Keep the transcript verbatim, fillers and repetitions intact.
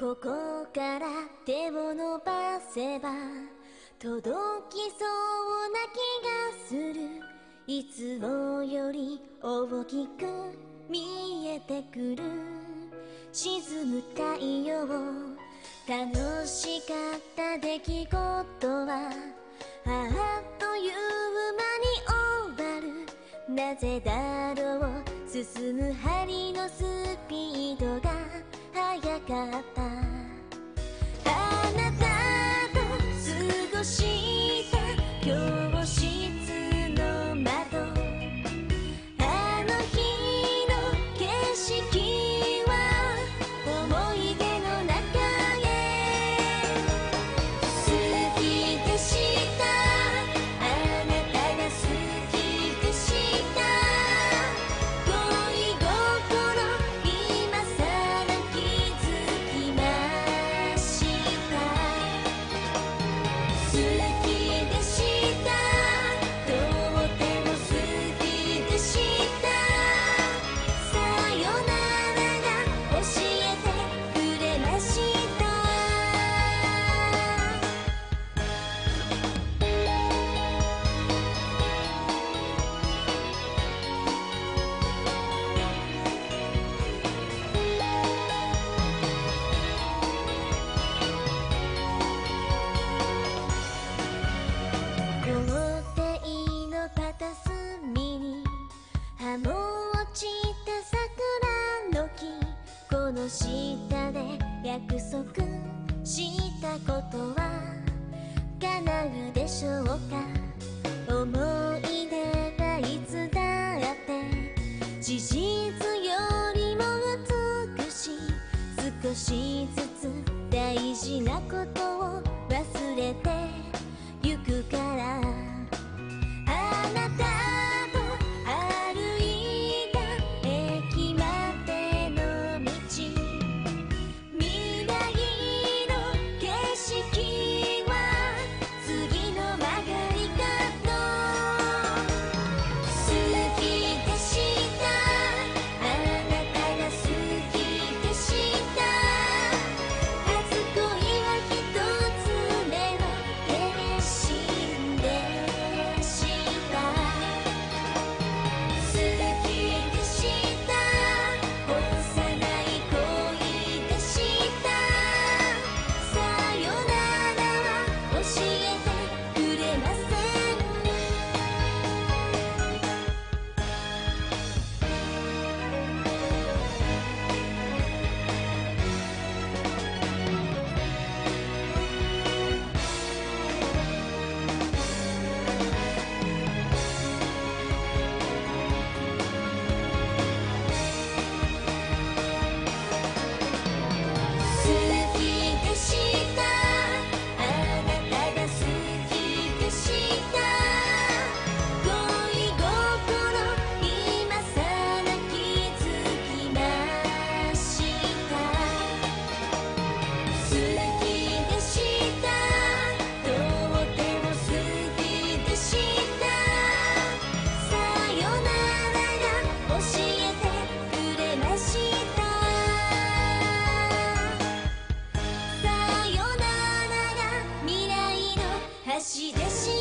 ここから手を伸ばせば届きそうな気がする。いつもより大きく見えてくる。沈む太陽、楽しかった出来事はあっという間に終わる。なぜだろう、進む針のスピードが速かった。あなたと過ごした教室の窓、あの日の景色は思い出の中へ。好きでした、あなたが好きでした。恋心今さら気づきました。好きでした、とても好きでした。さよならが教えてくれました。校庭の片隅に葉の落ちた桜の木、この下で約束したことは叶うでしょうか。思い出はいつだって事実よりも美しい。少しずつ大事なことを忘れてゆくから。あなたと歩いた駅までの道、未来の景色は次の曲がり角。好きでした、あなたが好きでした。初恋は一つ目の決心でした。好きでした、幼い恋でした。さよならは教えてくれません。好きでした、あなたが好きでした。恋心今さら気づきました。好きでした、とても好きでした。さよならが教えてくれました。さよならが未来の橋でした。